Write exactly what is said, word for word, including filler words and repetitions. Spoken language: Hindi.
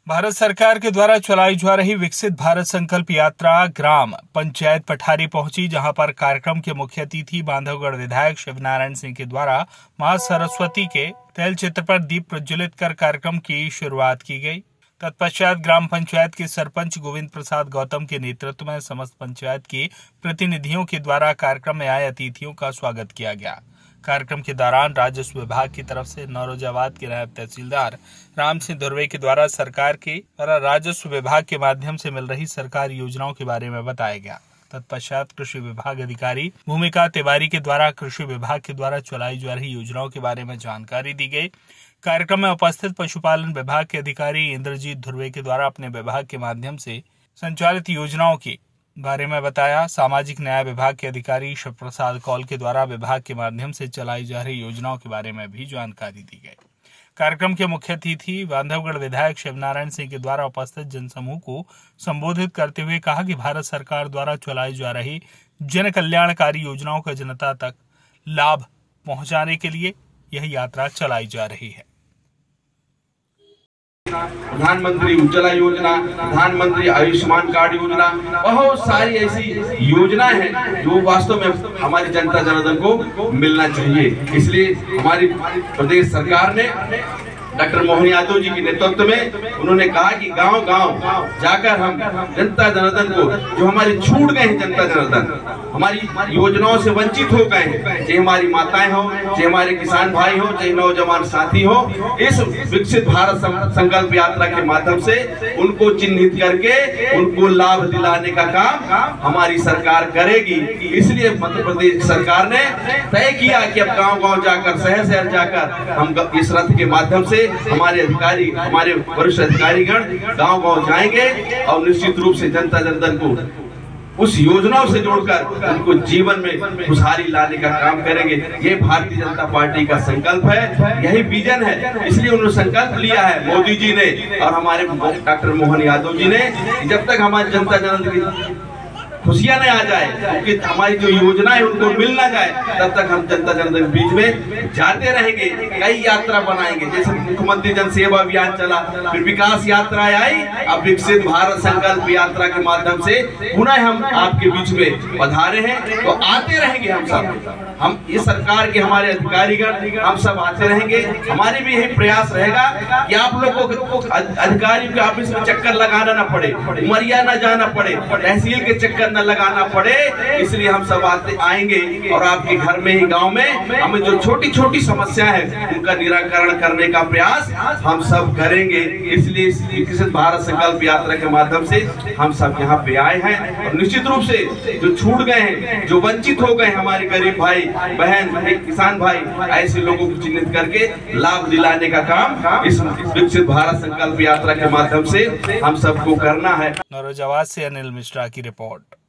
भारत सरकार के द्वारा चलाई जा रही विकसित भारत संकल्प यात्रा ग्राम पंचायत पठारी पहुंची, जहां पर कार्यक्रम के मुख्य अतिथि बांधवगढ़ विधायक शिवनारायण सिंह के द्वारा मां सरस्वती के तैल चित्र पर दीप प्रज्वलित कर कार्यक्रम की शुरुआत की गई। तत्पश्चात ग्राम पंचायत के सरपंच गोविंद प्रसाद गौतम के नेतृत्व में समस्त पंचायत के प्रतिनिधियों के द्वारा कार्यक्रम में आए अतिथियों का स्वागत किया गया। कार्यक्रम के दौरान राजस्व विभाग की तरफ से नौरोजाबाद के नायब तहसीलदार राम सिंह धुर्वे के द्वारा सरकार के द्वारा राजस्व विभाग के माध्यम से मिल रही सरकारी योजनाओं के बारे में बताया गया। तत्पश्चात कृषि विभाग अधिकारी भूमिका तिवारी के द्वारा कृषि विभाग के द्वारा चलाई जा रही योजनाओं के बारे में जानकारी दी गई। कार्यक्रम में उपस्थित पशुपालन विभाग के अधिकारी इंद्रजीत धुर्वे के द्वारा अपने विभाग के माध्यम से संचालित योजनाओं के बारे में बताया। सामाजिक न्याय विभाग के अधिकारी शिव प्रसाद कौल के द्वारा विभाग के माध्यम से चलाई जा रही योजनाओं के बारे में भी जानकारी दी गई। कार्यक्रम के मुख्य अतिथि बांधवगढ़ विधायक शिवनारायण सिंह के द्वारा उपस्थित जनसमूह को संबोधित करते हुए कहा कि भारत सरकार द्वारा चलाई जा रही जन कल्याणकारी योजनाओं का जनता तक लाभ पहुंचाने के लिए यह यात्रा चलाई जा रही है। प्रधानमंत्री उज्ज्वला योजना, प्रधानमंत्री आयुष्मान कार्ड योजना, बहुत सारी ऐसी योजनाएं हैं जो वास्तव में हमारी जनता जनार्दन को मिलना चाहिए। इसलिए हमारी प्रदेश सरकार ने डॉक्टर मोहन यादव जी के नेतृत्व में उन्होंने कहा कि गांव गांव जाकर हम जनता जनार्दन को, जो हमारी छूट गए हैं जनता जनार्दन, हमारी योजनाओं से वंचित हो गए हैं, चाहे हमारी माताएं हो, चाहे हमारे किसान भाई हो, चाहे नौजवान साथी हो, इस विकसित भारत संकल्प यात्रा के माध्यम से उनको चिन्हित करके उनको लाभ दिलाने का काम हमारी सरकार करेगी। इसलिए मध्य प्रदेश सरकार ने तय किया कि अब गांव गांव जाकर, शहर शहर जाकर हम इस रथ के माध्यम से हमारे अधिकारी, हमारे वरिष्ठ अधिकारीगण गांव गांव जाएंगे और निश्चित रूप से जनता जनार्दन को उस योजनाओं से जोड़कर उनको जीवन में खुशहाली लाने का काम करेंगे। ये भारतीय जनता पार्टी का संकल्प है, यही विजन है। इसलिए उन्होंने संकल्प लिया है मोदी जी ने और हमारे डॉक्टर मोहन यादव जी ने, जब तक हमारी जनता जनार्दन की खुशियां नहीं आ जाए, क्योंकि हमारी जो योजना है उनको मिल ना जाए, तब तक हम जनता जनार्दन के बीच में जाते रहेंगे। कई यात्रा बनाएंगे, जैसे मुख्यमंत्री जन सेवा अभियान चला, फिर विकास यात्रा आई, अब विकसित भारत संकल्प यात्रा के माध्यम से पुनः हम आपके बीच में पधारे हैं। तो आते रहेंगे हम सब, हम ये सरकार के हमारे अधिकारीगण हम सब आते रहेंगे। हमारे भी यही प्रयास रहेगा कि आप लोगों को अधिकारी के ऑफिस में चक्कर लगाना ना पड़े, उमरिया ना जाना पड़े, तहसील के चक्कर न लगाना पड़े। इसलिए हम सब आते आएंगे और आपके घर में ही, गांव में हमें जो छोटी छोटी समस्या है उनका निराकरण करने का प्रयास हम सब करेंगे। इसलिए विकसित भारत संकल्प यात्रा के माध्यम से हम सब यहाँ पे आए हैं और निश्चित रूप से जो छूट गए हैं, जो वंचित हो गए हमारे गरीब भाई बहन, किसान भाई, ऐसे लोगों को चिन्हित करके लाभ दिलाने का काम इस विकसित भारत संकल्प यात्रा के माध्यम से हम सबको करना है। नौरोजाबाद से अनिल मिश्रा की रिपोर्ट।